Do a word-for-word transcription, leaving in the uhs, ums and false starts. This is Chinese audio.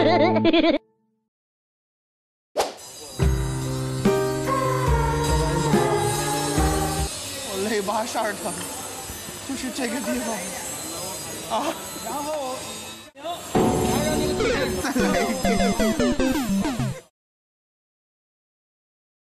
我肋巴扇疼，就是这个地方啊。然后，行，然后让那个再来一遍。